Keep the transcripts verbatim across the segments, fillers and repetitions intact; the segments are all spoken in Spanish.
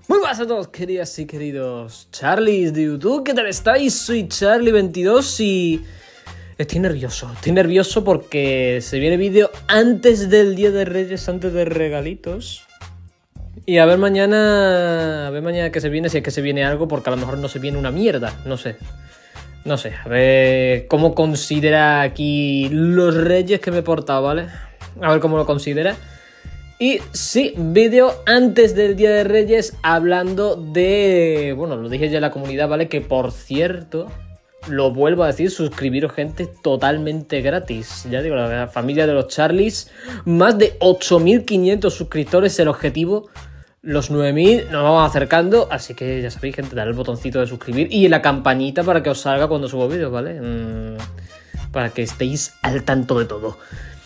Muy buenas a todos, queridas y queridos Charlies de YouTube. ¿Qué tal estáis? Soy Charlie veintidós y estoy nervioso. Estoy nervioso porque se viene vídeo antes del Día de Reyes, antes de regalitos. Y a ver mañana, a ver mañana que se viene, si es que se viene algo, porque a lo mejor no se viene una mierda, no sé. No sé, a ver cómo considera aquí los Reyes que me he portado, ¿vale? A ver cómo lo considera. Y sí, vídeo antes del Día de Reyes hablando de... Bueno, lo dije ya en la comunidad, ¿vale? Que por cierto, lo vuelvo a decir, suscribiros, gente, totalmente gratis. Ya digo, la familia de los Charlies, más de ocho mil quinientos suscriptores, el objetivo, los nueve mil nos vamos acercando. Así que ya sabéis, gente, darle el botoncito de suscribir y la campanita para que os salga cuando subo vídeos, ¿vale? Mm, para que estéis al tanto de todo.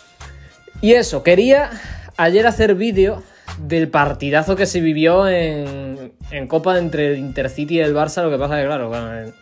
Y eso, quería... ayer hacer vídeo del partidazo que se vivió en, en Copa entre el Intercity y el Barça. Lo que pasa es que, claro, bueno,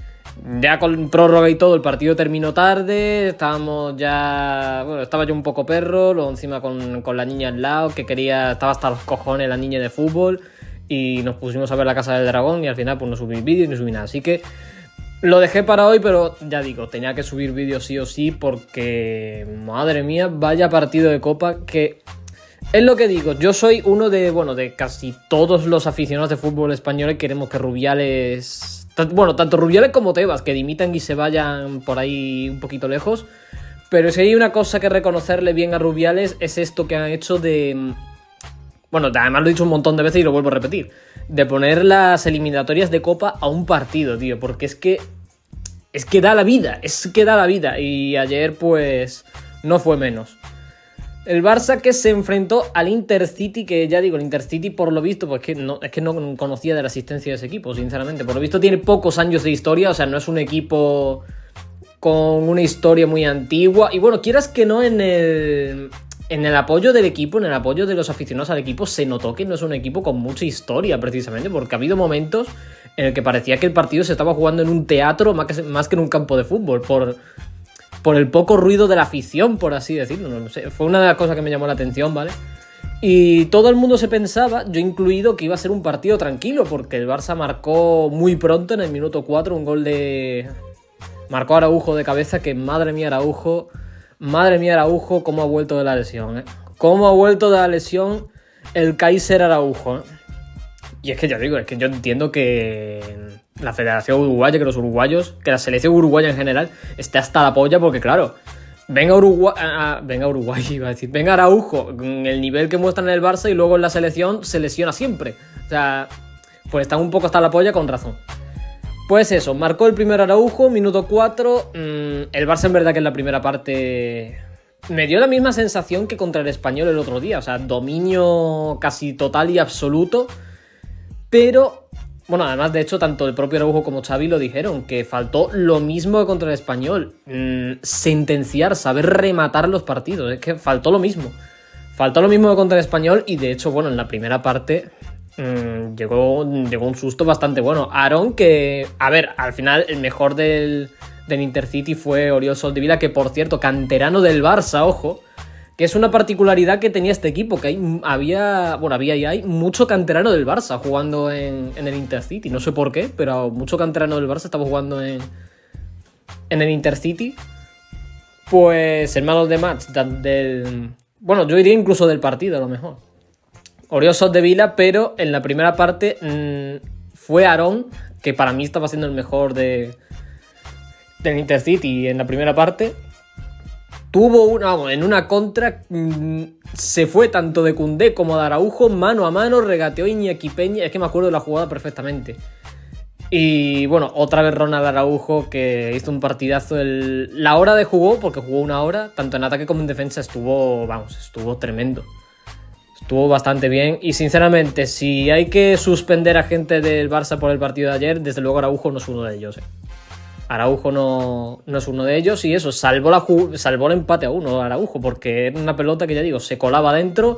ya con prórroga y todo, el partido terminó tarde. Estábamos ya... Bueno, estaba yo un poco perro, luego encima con, con la niña al lado, que quería... Estaba hasta los cojones la niña de fútbol. Y nos pusimos a ver La Casa del Dragón y al final pues no subí vídeo y no subí nada. Así que lo dejé para hoy, pero ya digo, tenía que subir vídeo sí o sí porque... Madre mía, vaya partido de Copa que... Es lo que digo, yo soy uno de, bueno, de casi todos los aficionados de fútbol español. Queremos que Rubiales, bueno, tanto Rubiales como Tebas, que dimitan y se vayan por ahí un poquito lejos. Pero si hay una cosa que reconocerle bien a Rubiales es esto que han hecho de... Bueno, además lo he dicho un montón de veces y lo vuelvo a repetir. De poner las eliminatorias de Copa a un partido, tío, porque es que... Es que da la vida, es que da la vida. Y ayer, pues, no fue menos. El Barça que se enfrentó al Intercity, que ya digo, el Intercity por lo visto, pues que no, es que no conocía de la existencia de ese equipo, sinceramente. Por lo visto tiene pocos años de historia, o sea, no es un equipo con una historia muy antigua. Y bueno, quieras que no, en el, en el apoyo del equipo, en el apoyo de los aficionados al equipo, se notó que no es un equipo con mucha historia, precisamente, porque ha habido momentos en el que parecía que el partido se estaba jugando en un teatro más que, más que en un campo de fútbol, por... por el poco ruido de la afición, por así decirlo, no, no sé, fue una de las cosas que me llamó la atención, ¿vale? Y todo el mundo se pensaba, yo incluido, que iba a ser un partido tranquilo, porque el Barça marcó muy pronto, en el minuto cuatro, un gol de... Marcó Araujo de cabeza, que madre mía Araujo, madre mía Araujo, cómo ha vuelto de la lesión, ¿eh? Cómo ha vuelto de la lesión el Kaiser Araujo, ¿eh? Y es que ya digo, es que yo entiendo que la Federación Uruguaya, que los uruguayos, que la selección uruguaya en general, esté hasta la polla porque, claro, venga Uruguay, ah, venga Uruguay, iba a decir, venga Araujo, con el nivel que muestran en el Barça y luego en la selección se lesiona siempre. O sea, pues están un poco hasta la polla con razón. Pues eso, marcó el primer Araujo, minuto cuatro, mmm, el Barça en verdad que en la primera parte... Me dio la misma sensación que contra el Español el otro día, o sea, dominio casi total y absoluto. Pero, bueno, además, de hecho, tanto el propio Araujo como Xavi lo dijeron, que faltó lo mismo que contra el Español. Mmm, sentenciar, saber rematar los partidos. Es que faltó lo mismo. Faltó lo mismo que contra el Español y, de hecho, bueno, en la primera parte mmm, llegó, llegó un susto bastante bueno. Aaron, que, a ver, al final el mejor del, del Intercity fue Oriol Soldevila, que, por cierto, canterano del Barça, ojo. Que es una particularidad que tenía este equipo, que hay, había, bueno, había y hay mucho canterano del Barça jugando en, en el Intercity. No sé por qué, pero mucho canterano del Barça estaba jugando en, en el Intercity. Pues hermanos de match, del, bueno, yo diría incluso del partido a lo mejor. Oriol Soldevila, pero en la primera parte mmm, fue Aaron, que para mí estaba siendo el mejor de, del Intercity en la primera parte. Tuvo una, vamos, en una contra, mmm, se fue tanto de Koundé como de Araujo, mano a mano, regateó Iñaki Peña, es que me acuerdo de la jugada perfectamente. Y bueno, otra vez Ronald Araujo, que hizo un partidazo. El, la hora de jugó, porque jugó una hora, tanto en ataque como en defensa, estuvo, vamos, estuvo tremendo. Estuvo bastante bien y sinceramente, si hay que suspender a gente del Barça por el partido de ayer, desde luego Araujo no es uno de ellos, eh. Araujo no, no es uno de ellos y eso, salvó, la, salvó el empate a uno Araujo, porque era una pelota que ya digo, se colaba dentro,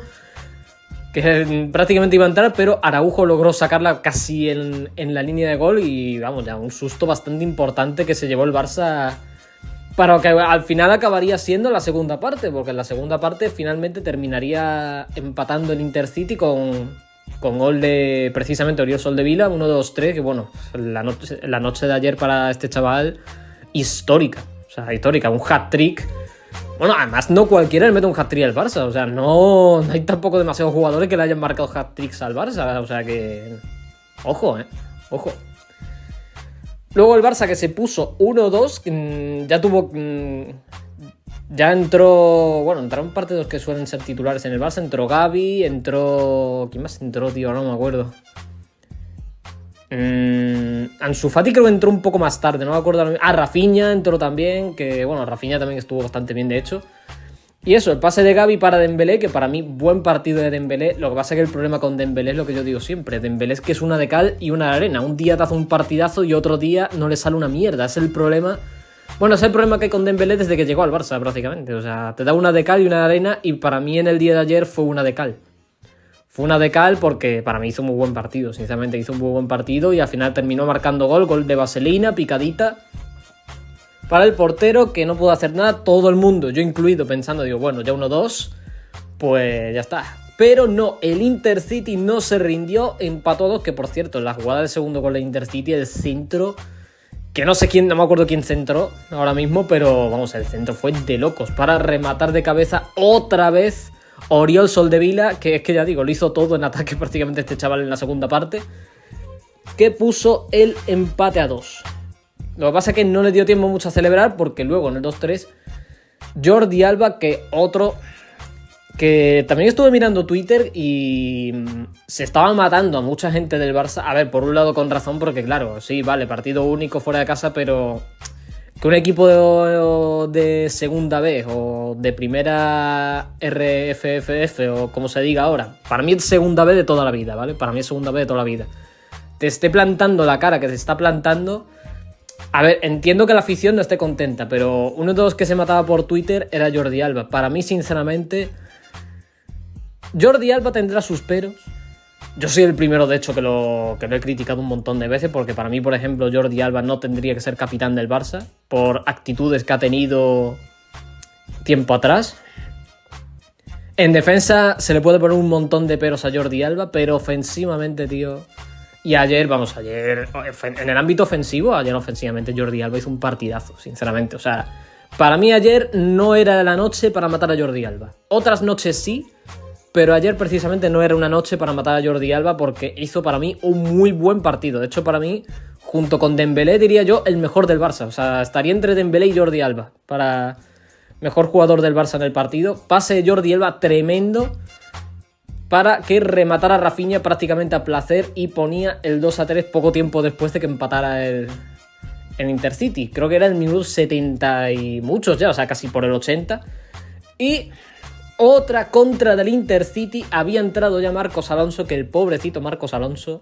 que prácticamente iba a entrar, pero Araujo logró sacarla casi en, en la línea de gol y vamos, ya un susto bastante importante que se llevó el Barça, para que al final acabaría siendo la segunda parte, porque en la segunda parte finalmente terminaría empatando el Intercity con, con gol de precisamente Oriol Soldevila, uno dos tres, que bueno, la noche, la noche de ayer para este chaval, histórica, o sea, histórica, un hat-trick. Bueno, además no cualquiera le mete un hat-trick al Barça, o sea, no, no hay tampoco demasiados jugadores que le hayan marcado hat-tricks al Barça, o sea que... Ojo, eh, ojo. Luego el Barça, que se puso uno dos, ya tuvo... Ya entró... Bueno, entraron partidos que suelen ser titulares en el Barça. Entró Gavi, entró... ¿Quién más entró, tío? No me acuerdo. Mm, Ansu Fati creo que entró un poco más tarde, no me acuerdo. Ah, Rafinha entró también, que bueno, Rafinha también estuvo bastante bien, de hecho. Y eso, el pase de Gavi para Dembélé, que para mí buen partido de Dembélé. Lo que pasa es que el problema con Dembélé es lo que yo digo siempre. Dembélé es que es una de cal y una de arena. Un día te hace un partidazo y otro día no le sale una mierda. Es el problema... Bueno, es el problema que hay con Dembélé desde que llegó al Barça, prácticamente. O sea, te da una de cal y una de arena, y para mí en el día de ayer fue una de cal. Fue una de cal porque para mí hizo un muy buen partido, sinceramente hizo un muy buen partido, y al final terminó marcando gol, gol de vaselina, picadita. Para el portero, que no pudo hacer nada, todo el mundo, yo incluido, pensando, digo, bueno, ya uno dos, pues ya está. Pero no, el Intercity no se rindió, empató a dos, que por cierto, en la jugada del segundo gol de Intercity, el centro... Que no sé quién, no me acuerdo quién centró ahora mismo, pero vamos, el centro fue de locos. Para rematar de cabeza otra vez Oriol Soldevila, que es que ya digo, lo hizo todo en ataque prácticamente este chaval en la segunda parte, que puso el empate a dos. Lo que pasa es que no le dio tiempo mucho a celebrar, porque luego en el dos tres, Jordi Alba, que otro... Que también estuve mirando Twitter y se estaba matando a mucha gente del Barça. A ver, por un lado con razón, porque claro, sí, vale, partido único fuera de casa, pero que un equipo de, de segunda B o de primera R F F F o como se diga ahora, para mí es segunda B de toda la vida, ¿vale? Para mí es segunda B de toda la vida. Te esté plantando la cara que se está plantando. A ver, entiendo que la afición no esté contenta, pero uno de los que se mataba por Twitter era Jordi Alba. Para mí, sinceramente... Jordi Alba tendrá sus peros. Yo soy el primero, de hecho, que lo, que lo he criticado un montón de veces, porque para mí, por ejemplo, Jordi Alba no tendría que ser capitán del Barça por actitudes que ha tenido tiempo atrás. En defensa se le puede poner un montón de peros a Jordi Alba, pero ofensivamente, tío... Y ayer, vamos, ayer... En el ámbito ofensivo, ayer ofensivamente Jordi Alba hizo un partidazo, sinceramente. O sea, para mí ayer no era la noche para matar a Jordi Alba. Otras noches sí... Pero ayer precisamente no era una noche para matar a Jordi Alba, porque hizo para mí un muy buen partido. De hecho, para mí, junto con Dembélé, diría yo, el mejor del Barça. O sea, estaría entre Dembélé y Jordi Alba para mejor jugador del Barça en el partido. Pase de Jordi Alba tremendo para que rematara a Rafinha prácticamente a placer y ponía el dos a tres poco tiempo después de que empatara el, el Intercity. Creo que era el minuto setenta y muchos ya, o sea, casi por el ochenta. Y... otra contra del Intercity, había entrado ya Marcos Alonso, que el pobrecito Marcos Alonso,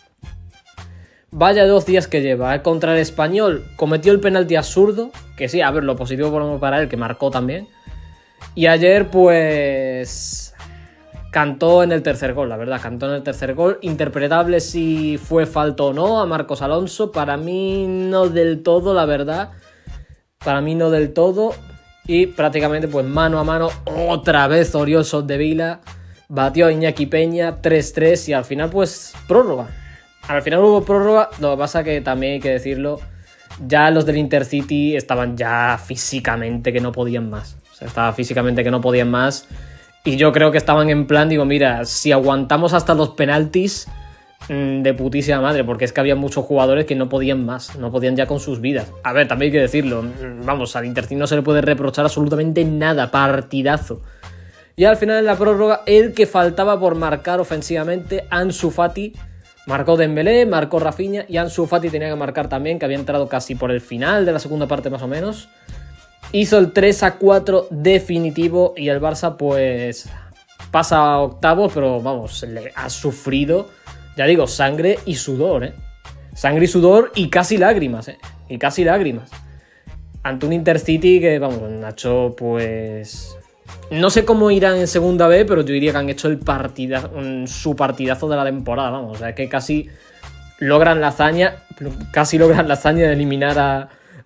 vaya dos días que lleva, ¿eh? Contra el Español cometió el penalti absurdo, que sí, a ver, lo positivo por para él, que marcó también, y ayer pues cantó en el tercer gol, la verdad, cantó en el tercer gol, interpretable si fue falta o no a Marcos Alonso, para mí no del todo, la verdad, para mí no del todo. Y prácticamente pues mano a mano otra vez Oriol Soldevila batió a Iñaki Peña tres tres y al final pues prórroga. Al final hubo prórroga, lo que pasa que también hay que decirlo, ya los del Intercity estaban ya físicamente que no podían más. O sea, estaba físicamente que no podían más y yo creo que estaban en plan, digo, mira, si aguantamos hasta los penaltis... de putísima madre, porque es que había muchos jugadores que no podían más, no podían ya con sus vidas. A ver, también hay que decirlo, vamos, al Intercity no se le puede reprochar absolutamente nada, partidazo. Y al final en la prórroga, el que faltaba por marcar ofensivamente, Ansu Fati, marcó Dembélé, marcó Rafinha y Ansu Fati tenía que marcar también, que había entrado casi por el final de la segunda parte más o menos. Hizo el tres a cuatro definitivo y el Barça pues pasa a octavos, pero vamos, le ha sufrido... Ya digo, sangre y sudor, ¿eh? Sangre y sudor y casi lágrimas, ¿eh? Y casi lágrimas. Ante un Intercity que, vamos, Nacho, pues... No sé cómo irán en segunda B, pero yo diría que han hecho el partida, su partidazo de la temporada, vamos. O sea, que casi logran la hazaña, casi logran la hazaña de eliminar a,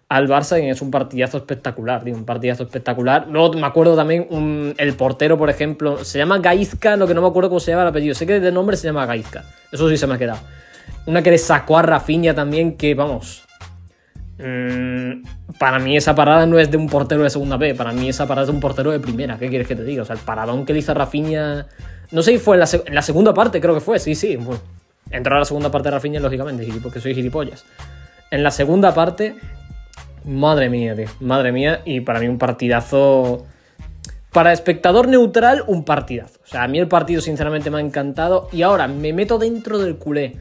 al Barça y es un partidazo espectacular, tío, un partidazo espectacular. Luego me acuerdo también un, el portero, por ejemplo, se llama Gaizka, lo que no me acuerdo cómo se llama el apellido. Sé que de nombre se llama Gaizka, eso sí se me ha quedado. Una que le sacó a Rafinha también, que vamos... Mmm, para mí esa parada no es de un portero de segunda B, para mí esa parada es de un portero de primera. ¿Qué quieres que te diga? O sea, el paradón que le hizo a Rafinha... No sé si fue en la, en la segunda parte, creo que fue, sí, sí. Bueno, entró a la segunda parte de Rafinha, lógicamente, porque soy gilipollas. En la segunda parte... Madre mía, tío, madre mía, y para mí un partidazo... Para espectador neutral, un partidazo. O sea, a mí el partido sinceramente me ha encantado. Y ahora me meto dentro del culé.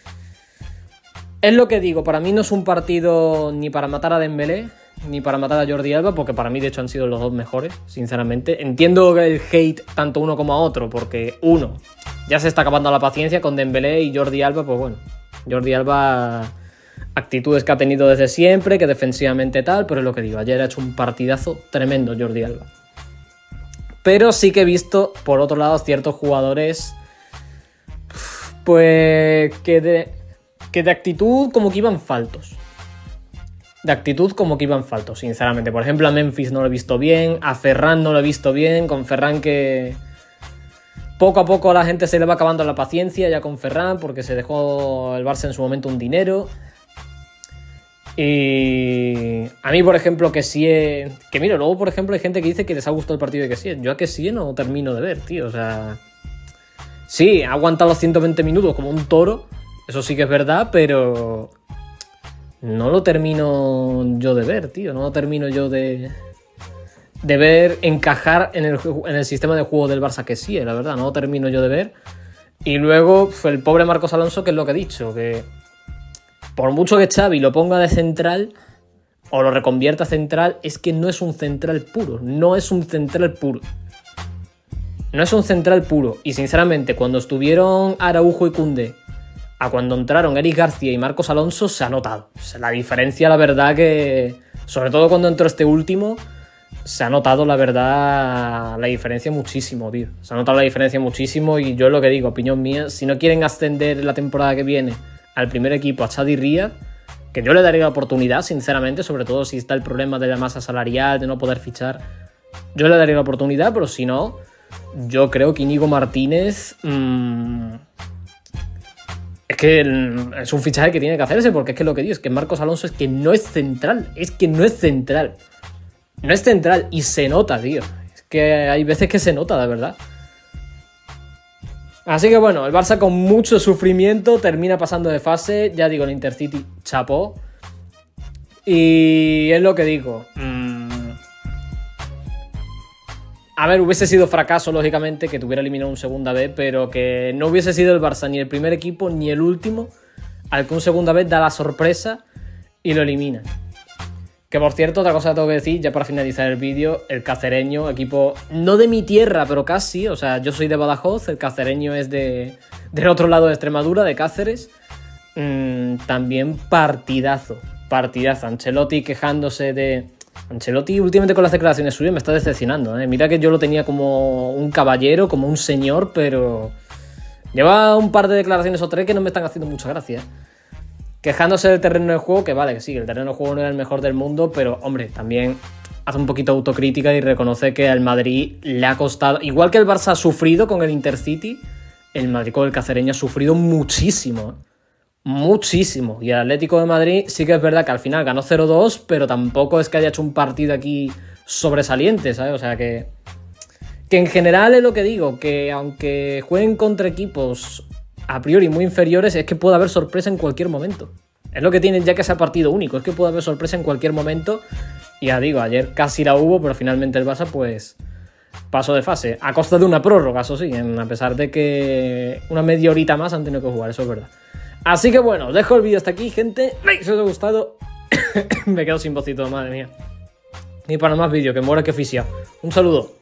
Es lo que digo, para mí no es un partido ni para matar a Dembélé, ni para matar a Jordi Alba, porque para mí de hecho han sido los dos mejores, sinceramente. Entiendo el hate tanto uno como a otro, porque uno, ya se está acabando la paciencia con Dembélé, y Jordi Alba, pues bueno, Jordi Alba... Actitudes que ha tenido desde siempre, que defensivamente tal, pero es lo que digo, ayer ha hecho un partidazo tremendo Jordi Alba. Pero sí que he visto, por otro lado, ciertos jugadores, pues, que de, que de actitud como que iban faltos. De actitud como que iban faltos, sinceramente. Por ejemplo, a Memphis no lo he visto bien, a Ferran no lo he visto bien, con Ferran que... Poco a poco a la gente se le va acabando la paciencia ya con Ferran, porque se dejó el Barça en su momento un dinero... Y a mí, por ejemplo, que sí, que mira, luego, por ejemplo, hay gente que dice que les ha gustado el partido de que sí. Yo a que sí no termino de ver, tío. O sea, sí, ha aguantado los ciento veinte minutos como un toro. Eso sí que es verdad, pero no lo termino yo de ver, tío. No lo termino yo de, de ver encajar en el, en el sistema de juego del Barça que sí, la verdad. No lo termino yo de ver. Y luego, el pobre Marcos Alonso, que es lo que he dicho, que... Por mucho que Xavi lo ponga de central o lo reconvierta a central, es que no es un central puro. No es un central puro. No es un central puro. Y sinceramente, cuando estuvieron Araujo y Koundé, a cuando entraron Eric García y Marcos Alonso, se ha notado. O sea, la diferencia, la verdad que... Sobre todo cuando entró este último, se ha notado, la verdad, la diferencia muchísimo, tío. Se ha notado la diferencia muchísimo y yo es lo que digo, opinión mía, si no quieren ascender la temporada que viene... al primer equipo, a Chadi Riyad, que yo le daría la oportunidad, sinceramente, sobre todo si está el problema de la masa salarial, de no poder fichar, yo le daría la oportunidad, pero si no, yo creo que Íñigo Martínez mmm, es que es un fichaje que tiene que hacerse, porque es que lo que digo es que Marcos Alonso es que no es central, es que no es central, no es central y se nota, tío, es que hay veces que se nota, de verdad. Así que bueno, el Barça con mucho sufrimiento termina pasando de fase. Ya digo, el Intercity chapó. Y es lo que digo. Mm. A ver, hubiese sido fracaso, lógicamente, que tuviera eliminado un segunda vez, pero que no hubiese sido el Barça ni el primer equipo ni el último al que un segunda vez da la sorpresa y lo elimina. Que por cierto, otra cosa que tengo que decir, ya para finalizar el vídeo, el Cacereño, equipo no de mi tierra, pero casi, o sea, yo soy de Badajoz, el Cacereño es de del otro lado de Extremadura, de Cáceres, mm, también partidazo, partidazo, Ancelotti quejándose de... Ancelotti últimamente con las declaraciones suyas me está decepcionando, ¿eh? Mira que yo lo tenía como un caballero, como un señor, pero lleva un par de declaraciones o tres que no me están haciendo mucha gracia, ¿eh? Quejándose del terreno de juego, que vale, que sí, el terreno de juego no era el mejor del mundo, pero, hombre, también hace un poquito de autocrítica y reconoce que al Madrid le ha costado... Igual que el Barça ha sufrido con el Intercity, el Madrid con el Cacereño ha sufrido muchísimo, ¿eh? Muchísimo. Y el Atlético de Madrid sí que es verdad que al final ganó cero dos, pero tampoco es que haya hecho un partido aquí sobresaliente, ¿sabes? O sea que... Que en general es lo que digo, que aunque jueguen contra equipos... a priori muy inferiores, es que puede haber sorpresa en cualquier momento. Es lo que tienen ya que sea partido único, es que puede haber sorpresa en cualquier momento. Y ya digo, ayer casi la hubo, pero finalmente el Barça pues pasó de fase. A costa de una prórroga, eso sí, a pesar de que una media horita más han tenido que jugar, eso es verdad. Así que bueno, dejo el vídeo hasta aquí, gente. Like si os ha gustado. Me quedo sin vocito, madre mía. Ni para más vídeo, que muero que fisia. Un saludo.